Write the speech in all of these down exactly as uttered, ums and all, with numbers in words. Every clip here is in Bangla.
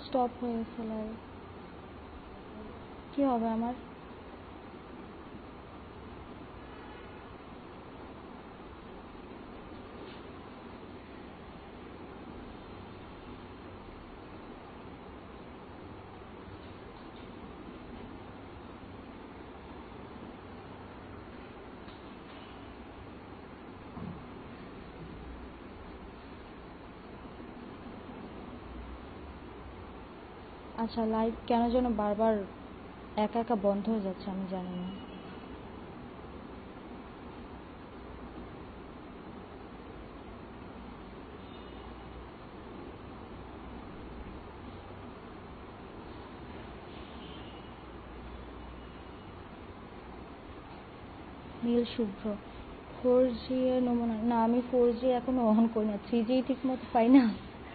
স্টপ হয়ে গেছে লাইভ, কি হবে আমার? আচ্ছা, লাইভ কেন যেন বারবার একা একা বন্ধ হয়ে যাচ্ছে, আমি জানি না। নীল শুভ্র ফোর জি এর নমুনা না, আমি ফোর জি এখনো অন করি না, থ্রি জি ঠিক মতো পাই না।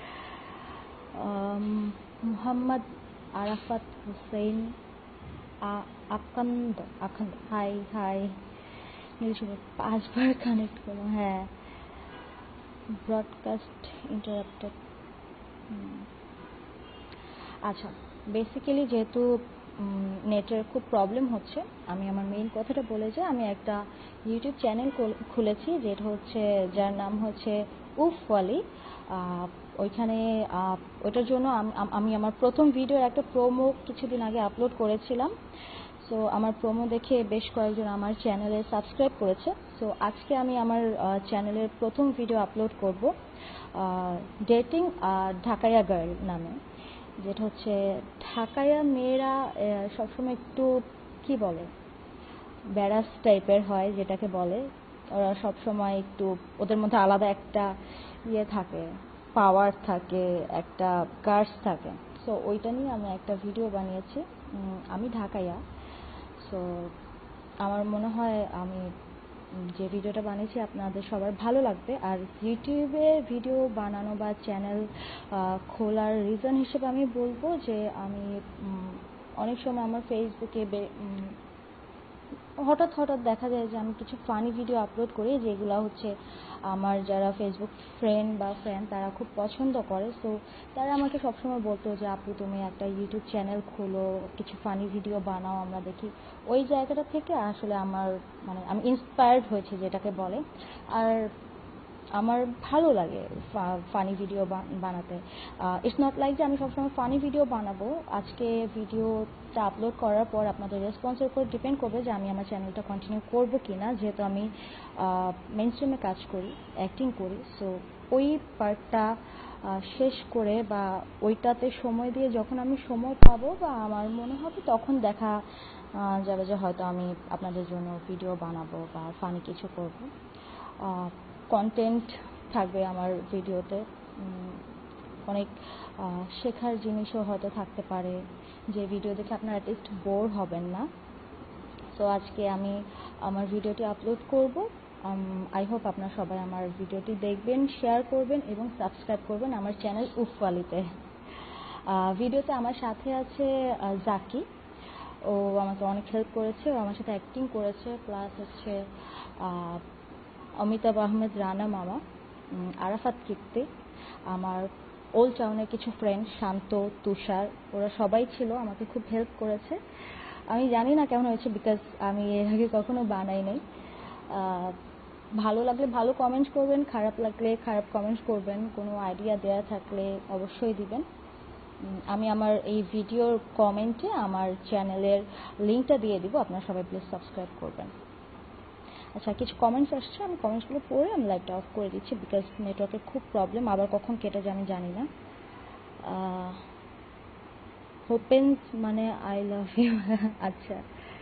Mohammad Arafat Hossain Akand Akand hi hi. নীল শুভ্র পাঁচবার কানেক্ট করো, হ্যাঁ। Broadcast interrupted. আচ্ছা, বেসিক্যালি যেহেতু নেটের খুব প্রবলেম হচ্ছে, আমি আমার মেইন কথাটা বলে যে আমি একটা ইউটিউব চ্যানেল খুলেছি, যেটা হচ্ছে যার নাম হচ্ছে উফওয়ালি। ওইখানে ওইটার জন্য আমি আমার প্রথম ভিডিওর একটা প্রোমো কিছুদিন আগে আপলোড করেছিলাম। সো আমার প্রোমো দেখে বেশ কয়েকজন আমার চ্যানেলে সাবস্ক্রাইব করেছে। সো আজকে আমি আমার চ্যানেলের প্রথম ভিডিও আপলোড করব ডেটিং ঢাকাইয়া গার্ল নামে, যেটা হচ্ছে ঢাকাইয়া মেয়েরা সবসময় একটু কি বলে ব্যারাস টাইপের হয়, যেটাকে বলে ওরা সবসময় একটু, ওদের মধ্যে আলাদা একটা ইয়ে থাকে, পাওয়ার থাকে, একটা গার্ডস থাকে। সো ওইটা নিয়ে আমি একটা ভিডিও বানিয়েছি। আমি ঢাকাইয়া, সো আমার মনে হয় আমি যে ভিডিওটা বানিয়েছি আপনাদের সবার ভালো লাগবে। আর ইউটিউবে ভিডিও বানানো বা চ্যানেল খোলার রিজন হিসেবে আমি বলবো যে আমি অনেক সময় আমার ফেসবুকে হঠাৎ হঠাৎ দেখা যায় যে আমি কিছু ফানি ভিডিও আপলোড করি, যেগুলো হচ্ছে আমার যারা ফেসবুক ফ্রেন্ড বা ফ্রেন্ড তারা খুব পছন্দ করে। সো তারা আমাকে সবসময় বলতো যে আপু তুমি একটা ইউটিউব চ্যানেল খোলো, কিছু ফানি ভিডিও বানাও, আমরা দেখি। ওই জায়গাটা থেকে আসলে আমার মানে আমি ইন্সপায়ার্ড হয়েছি যেটাকে বলে। আর আমার ভালো লাগে ফানি ভিডিও বানাতে। ইটস নট লাইক যে আমি সবসময় ফানি ভিডিও বানাবো। আজকে ভিডিওটা আপলোড করার পর আপনাদের রেসপন্সের উপর ডিপেন্ড করবে যে আমি আমার চ্যানেলটা কন্টিনিউ করবো কি না, যেহেতু আমি মেইন স্ট্রিমে কাজ করি, অ্যাক্টিং করি। সো ওই পার্টটা শেষ করে বা ওইটাতে সময় দিয়ে যখন আমি সময় পাবো বা আমার মনে হবে তখন দেখা যাবে যে হয়তো আমি আপনাদের জন্য ভিডিও বানাবো বা ফানি কিছু করবো। কন্টেন্ট থাকবে আমার ভিডিওতে, অনেক শেখার জিনিসও হয়তো থাকতে পারে, যে ভিডিও দেখে আপনারা অ্যাটলিস্ট বোর হবেন না। সো আজকে আমি আমার ভিডিওটি আপলোড করব। আই হোপ আপনারা সবাই আমার ভিডিওটি দেখবেন, শেয়ার করবেন এবং সাবস্ক্রাইব করবেন আমার চ্যানেল উফওয়ালিতে। ভিডিওতে আমার সাথে আছে জাকি, ও আমাকে অনেক হেল্প করেছে, ও আমার সাথে অ্যাক্টিং করেছে, প্লাস হচ্ছে অমিতাভ আহমেদ রানা মামা, আরাফাত কীর্তি, আমার ওল্ড টাউনের কিছু ফ্রেন্ড শান্ত, তুষার, ওরা সবাই ছিল, আমাকে খুব হেল্প করেছে। আমি জানি না কেমন হয়েছে, বিকজ আমি এর আগে কখনো বানাই নাই। ভালো লাগলে ভালো কমেন্ট করবেন, খারাপ লাগলে খারাপ কমেন্ট করবেন, কোনো আইডিয়া দেওয়া থাকলে অবশ্যই দিবেন। আমি আমার এই ভিডিওর কমেন্টে আমার চ্যানেলের লিঙ্কটা দিয়ে দিব, আপনারা সবাই প্লিজ সাবস্ক্রাইব করবেন। আচ্ছা, কিছু কমেন্টস আসছে, আমি কমেন্টসগুলো পড়ে আমি লাইভটা অফ করে দিচ্ছি, বিকজ নেটওয়ার্কের খুব প্রবলেম, আবার কখন কেটে যায় আমি জানি না। হোপেন্স মানে আই লাভ ইউ। আচ্ছা,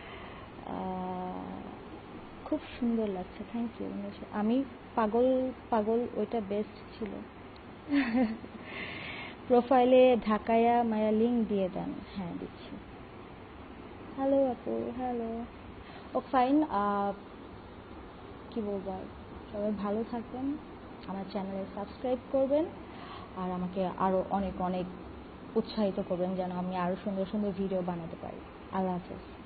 খুব সুন্দর লাগছে, থ্যাংক ইউ। আমি পাগল পাগল ওইটা বেস্ট ছিল। প্রোফাইলে ঢাকাইয়া মায়া লিঙ্ক দিয়ে দেন। হ্যাঁ, দিচ্ছি। হ্যালো আপু, হ্যালো। ও ফাইন, কি বলবো আর, সবাই ভালো থাকবেন, আমার চ্যানেলে সাবস্ক্রাইব করবেন, আর আমাকে আরও অনেক অনেক উৎসাহিত করবেন যেন আমি আরও সুন্দর সুন্দর ভিডিও বানাতে পারি। আল্লাহ হাফেজ।